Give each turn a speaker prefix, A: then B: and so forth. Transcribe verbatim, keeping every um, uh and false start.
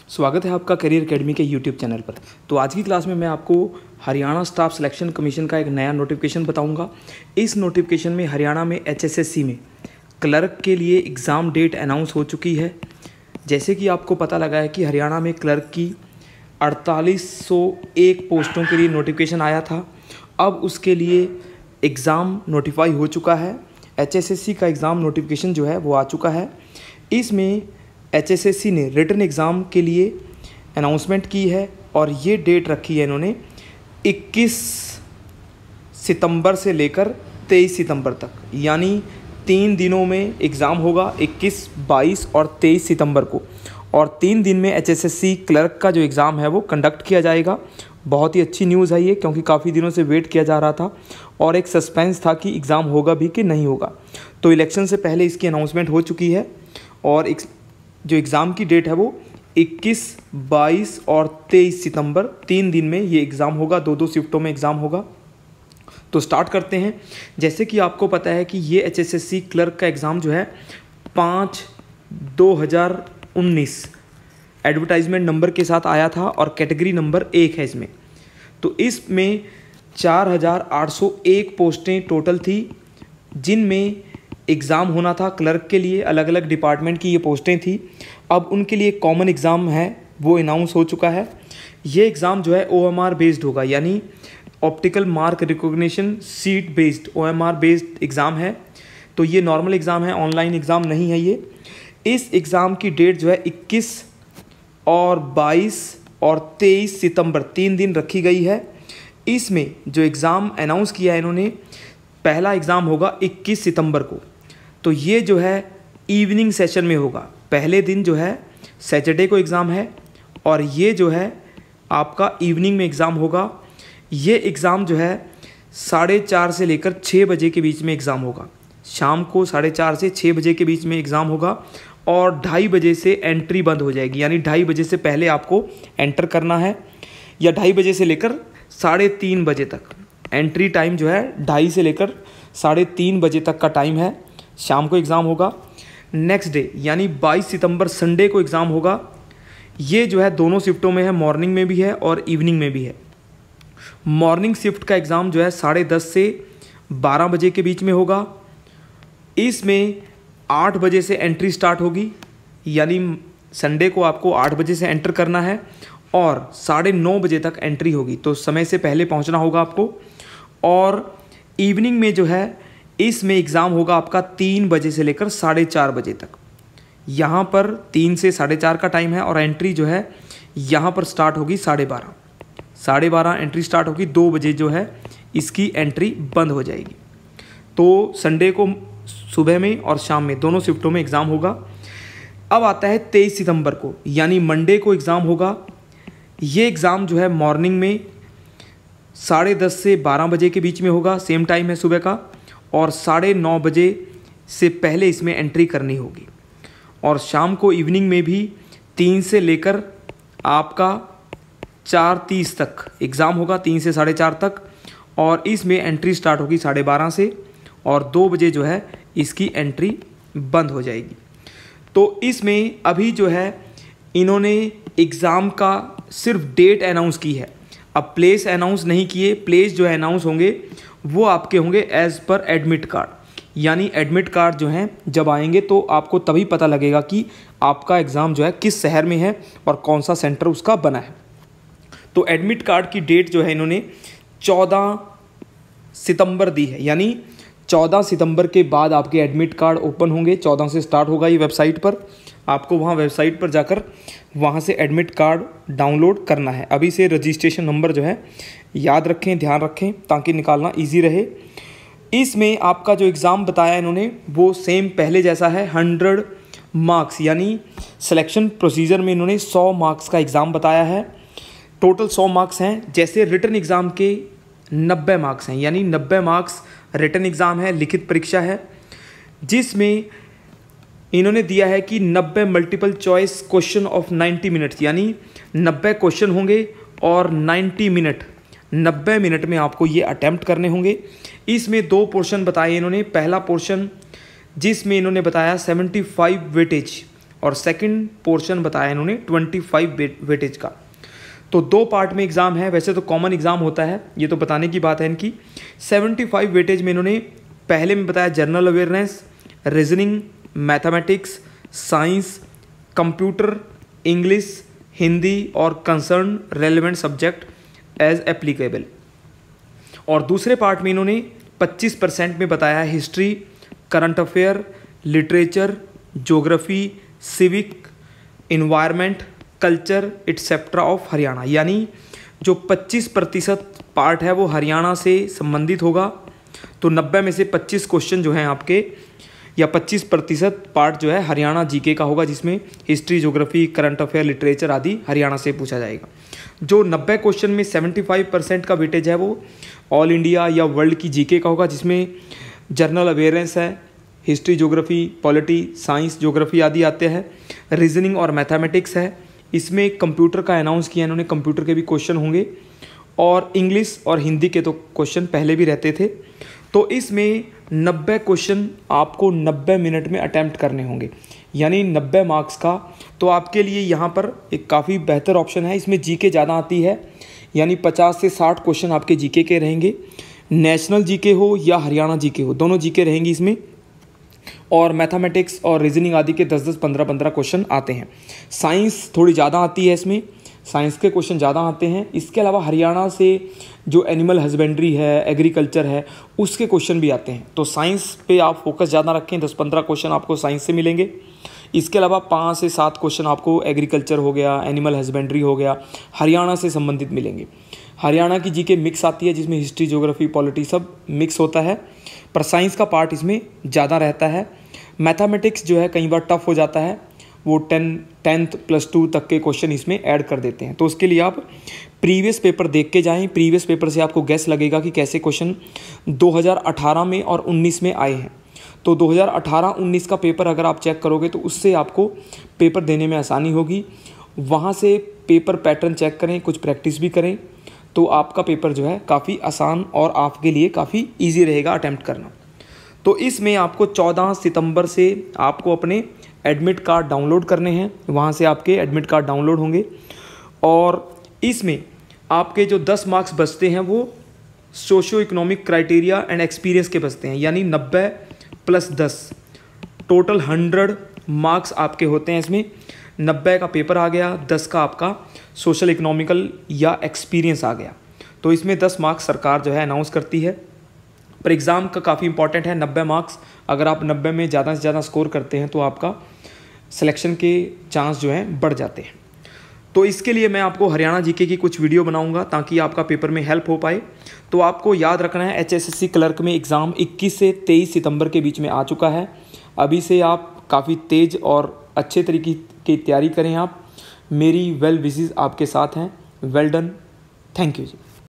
A: स्वागत है आपका करियर एकेडमी के यूट्यूब चैनल पर। तो आज की क्लास में मैं आपको हरियाणा स्टाफ सिलेक्शन कमीशन का एक नया नोटिफिकेशन बताऊंगा। इस नोटिफिकेशन में हरियाणा में एच एस एस सी में क्लर्क के लिए एग्ज़ाम डेट अनाउंस हो चुकी है। जैसे कि आपको पता लगा है कि हरियाणा में क्लर्क की अड़तालीस सौ एक पोस्टों के लिए नोटिफिकेशन आया था। अब उसके लिए एग्ज़ाम नोटिफाई हो चुका है। एच एस एस सी का एग्ज़ाम नोटिफिकेशन जो है वो आ चुका है। इसमें एच एस एस सी ने रिटन एग्ज़ाम के लिए अनाउंसमेंट की है और ये डेट रखी है इन्होंने इक्कीस सितंबर से लेकर तेईस सितंबर तक, यानी तीन दिनों में एग्ज़ाम होगा, इक्कीस, बाईस और तेईस सितंबर को। और तीन दिन में H S S C clerk का जो एग्ज़ाम है वो कंडक्ट किया जाएगा। बहुत ही अच्छी न्यूज़ है ये, क्योंकि काफ़ी दिनों से वेट किया जा रहा था और एक सस्पेंस था कि एग्ज़ाम होगा भी कि नहीं होगा। तो इलेक्शन से पहले इसकी अनाउंसमेंट हो चुकी है और एक जो एग्ज़ाम की डेट है वो इक्कीस, बाईस और तेईस सितंबर, तीन दिन में ये एग्ज़ाम होगा। दो दो शिफ्टों में एग्ज़ाम होगा। तो स्टार्ट करते हैं। जैसे कि आपको पता है कि ये H S S C clerk का एग्ज़ाम जो है पाँच दो हज़ार उन्नीस एडवर्टाइजमेंट नंबर के साथ आया था और कैटेगरी नंबर एक है इसमें। तो इसमें चार हज़ार आठ सौ एक पोस्टें टोटल थी, जिनमें एग्ज़ाम होना था क्लर्क के लिए। अलग अलग डिपार्टमेंट की ये पोस्टें थी। अब उनके लिए कॉमन एग्ज़ाम है वो अनाउंस हो चुका है। ये एग्ज़ाम जो है ओ एम आर बेस्ड होगा, यानी optical mark recognition sheet based O M R based exam है। तो ये नॉर्मल एग्ज़ाम है, ऑनलाइन एग्ज़ाम नहीं है ये। इस एग्ज़ाम की डेट जो है इक्कीस और बाईस और तेईस सितंबर, तीन दिन रखी गई है। इसमें जो एग्ज़ाम अनाउंस किया है इन्होंने, पहला एग्ज़ाम होगा इक्कीस सितंबर को। तो ये जो है इवनिंग सेशन में होगा। पहले दिन जो है सैटरडे को एग्ज़ाम है और ये जो है आपका इवनिंग में एग्ज़ाम होगा। ये एग्ज़ाम जो है साढ़े चार से लेकर छः बजे के बीच में एग्ज़ाम होगा। शाम को साढ़े चार से छः बजे के बीच में एग्ज़ाम होगा और ढाई बजे से एंट्री बंद हो जाएगी, यानी ढाई बजे से पहले आपको एंटर करना है, या ढाई बजे से लेकर साढ़े तीन बजे तक। एंट्री टाइम जो है ढाई से लेकर साढ़े तीन बजे तक का टाइम है। शाम को एग्ज़ाम होगा। नेक्स्ट डे यानी बाईस सितंबर संडे को एग्ज़ाम होगा। ये जो है दोनों शिफ्टों में है, मॉर्निंग में भी है और इवनिंग में भी है। मॉर्निंग शिफ्ट का एग्ज़ाम जो है साढ़े दस से बारह बजे के बीच में होगा। इसमें आठ बजे से एंट्री स्टार्ट होगी, यानी संडे को आपको आठ बजे से एंटर करना है और साढ़े नौ बजे तक एंट्री होगी। तो समय से पहले पहुंचना होगा आपको। और इवनिंग में जो है इसमें एग्ज़ाम होगा आपका तीन बजे से लेकर साढ़े चार बजे तक। यहाँ पर तीन से साढ़े चार का टाइम है और एंट्री जो है यहाँ पर स्टार्ट होगी साढ़े बारह साढ़े बारह एंट्री स्टार्ट होगी। दो बजे जो है इसकी एंट्री बंद हो जाएगी। तो संडे को सुबह में और शाम में दोनों शिफ्टों में एग्ज़ाम होगा। अब आता है तेईस सितंबर को, यानी मंडे को एग्ज़ाम होगा। ये एग्ज़ाम जो है मॉर्निंग में साढ़े दस से बारह बजे के बीच में होगा, सेम टाइम है सुबह का, और साढ़े नौ बजे से पहले इसमें एंट्री करनी होगी। और शाम को इवनिंग में भी तीन से लेकर आपका चार तीस तक एग्ज़ाम होगा, तीन से साढ़े चार तक, और इसमें एंट्री स्टार्ट होगी साढ़े बारह से और दो बजे जो है इसकी एंट्री बंद हो जाएगी। तो इसमें अभी जो है इन्होंने एग्ज़ाम का सिर्फ डेट अनाउंस की है। अब प्लेस अनाउंस नहीं किए। प्लेस जो है अनाउंस होंगे वो आपके होंगे एज़ पर एडमिट कार्ड, यानी एडमिट कार्ड जो हैं जब आएंगे तो आपको तभी पता लगेगा कि आपका एग्ज़ाम जो है किस शहर में है और कौन सा सेंटर उसका बना है। तो एडमिट कार्ड की डेट जो है इन्होंने चौदह सितंबर दी है, यानी चौदह सितंबर के बाद आपके एडमिट कार्ड ओपन होंगे। चौदह से स्टार्ट होगा ये वेबसाइट पर। आपको वहाँ वेबसाइट पर जाकर वहाँ से एडमिट कार्ड डाउनलोड करना है। अभी से रजिस्ट्रेशन नंबर जो है याद रखें, ध्यान रखें, ताकि निकालना इजी रहे। इसमें आपका जो एग्ज़ाम बताया इन्होंने वो सेम पहले जैसा है, हंड्रेड मार्क्स, यानी सिलेक्शन प्रोसीजर में इन्होंने सौ मार्क्स का एग्ज़ाम बताया है। टोटल सौ मार्क्स हैं। जैसे रिटन एग्ज़ाम के नब्बे मार्क्स हैं, यानी नब्बे मार्क्स रिटन एग्ज़ाम है, लिखित परीक्षा है, जिसमें इन्होंने दिया है कि नब्बे multiple choice question of ninety minutes, यानी नब्बे क्वेश्चन होंगे और नाइन्टी मिनट नब्बे मिनट में आपको ये अटैम्प्ट करने होंगे। इसमें दो पोर्शन बताए इन्होंने। पहला पोर्शन जिसमें इन्होंने बताया पचहत्तर वेटेज और सेकंड पोर्शन बताया इन्होंने ट्वेंटी फाइव वेटेज का। तो दो पार्ट में एग्ज़ाम है, वैसे तो कॉमन एग्ज़ाम होता है, ये तो बताने की बात है इनकी। सेवेंटी फाइव वेटेज में इन्होंने पहले में बताया general awareness, reasoning, mathematics, science, computer, English, Hindi और concern relevant subject as applicable. और दूसरे पार्ट में इन्होंने पच्चीस परसेंट में बताया history, current affair, literature, geography, civic, environment, culture etcetera of Haryana. यानी जो पच्चीस प्रतिशत पार्ट है वो हरियाणा से संबंधित होगा। तो नब्बे में से पच्चीस क्वेश्चन जो हैं आपके, या पच्चीस प्रतिशत पार्ट जो है हरियाणा जीके का होगा, जिसमें history, geography, current affair, literature आदि हरियाणा से पूछा जाएगा। जो नब्बे क्वेश्चन में पचहत्तर परसेंट का वेटेज है वो ऑल इंडिया या वर्ल्ड की जीके का होगा, जिसमें जनरल अवेयरनेस है, history, geography, polity, science, geography आदि आते हैं, रीजनिंग और मैथमेटिक्स है। इसमें कंप्यूटर का अनाउंस किया इन्होंने, कंप्यूटर के भी क्वेश्चन होंगे, और इंग्लिश और हिंदी के तो क्वेश्चन पहले भी रहते थे। तो इसमें नब्बे क्वेश्चन आपको नब्बे मिनट में अटैम्प्ट करने होंगे, यानी नब्बे मार्क्स का। तो आपके लिए यहाँ पर एक काफ़ी बेहतर ऑप्शन है, इसमें जीके ज़्यादा आती है, यानी पचास से साठ क्वेश्चन आपके जीके के रहेंगे। नेशनल जीके हो या हरियाणा जीके हो, दोनों जीके रहेंगी इसमें। और मैथमेटिक्स और रीजनिंग आदि के दस दस पंद्रह पंद्रह क्वेश्चन आते हैं। साइंस थोड़ी ज़्यादा आती है, इसमें साइंस के क्वेश्चन ज़्यादा आते हैं। इसके अलावा हरियाणा से जो एनिमल हस्बेंड्री है, एग्रीकल्चर है, उसके क्वेश्चन भी आते हैं। तो साइंस पे आप फोकस ज़्यादा रखें, दस पंद्रह क्वेश्चन आपको साइंस से मिलेंगे। इसके अलावा पाँच से सात क्वेश्चन आपको एग्रीकल्चर हो गया, एनिमल हस्बेंड्री हो गया, हरियाणा से संबंधित मिलेंगे। हरियाणा की जीके मिक्स आती है, जिसमें हिस्ट्री, ज्योग्राफी, पॉलिटी सब मिक्स होता है, पर साइंस का पार्ट इसमें ज़्यादा रहता है। मैथमेटिक्स जो है कई बार टफ हो जाता है, वो टेन टेंथ प्लस टू तक के क्वेश्चन इसमें ऐड कर देते हैं। तो उसके लिए आप प्रीवियस पेपर देख के जाएं, प्रीवियस पेपर से आपको गैस लगेगा कि कैसे क्वेश्चन दो हज़ार अठारह में और उन्नीस में आए हैं। तो दो हज़ार अठारह उन्नीस का पेपर अगर आप चेक करोगे तो उससे आपको पेपर देने में आसानी होगी। वहाँ से पेपर पैटर्न चेक करें, कुछ प्रैक्टिस भी करें, तो आपका पेपर जो है काफ़ी आसान और आपके लिए काफ़ी ईजी रहेगा अटैम्प्ट करना। तो इसमें आपको चौदह सितंबर से आपको अपने एडमिट कार्ड डाउनलोड करने हैं, वहाँ से आपके एडमिट कार्ड डाउनलोड होंगे। और इसमें आपके जो दस मार्क्स बचते हैं वो socio economic criteria and experience के बचते हैं, यानी नब्बे प्लस दस टोटल हंड्रेड मार्क्स आपके होते हैं। इसमें नब्बे का पेपर आ गया, दस का आपका सोशल इकोनॉमिकल या एक्सपीरियंस आ गया। तो इसमें दस मार्क्स सरकार जो है अनाउंस करती है। पर एग्ज़ाम का काफ़ी इंपॉर्टेंट है, नब्बे मार्क्स अगर आप नब्बे में ज़्यादा से ज़्यादा स्कोर करते हैं तो आपका सिलेक्शन के चांस जो हैं बढ़ जाते हैं। तो इसके लिए मैं आपको हरियाणा जीके की कुछ वीडियो बनाऊंगा ताकि आपका पेपर में हेल्प हो पाए। तो आपको याद रखना है, एचएसएससी क्लर्क में एग्ज़ाम इक्कीस से तेईस सितंबर के बीच में आ चुका है। अभी से आप काफ़ी तेज़ और अच्छे तरीके की तैयारी करें। आप मेरी वेल विशेस आपके साथ हैं। Well done, thank you ji.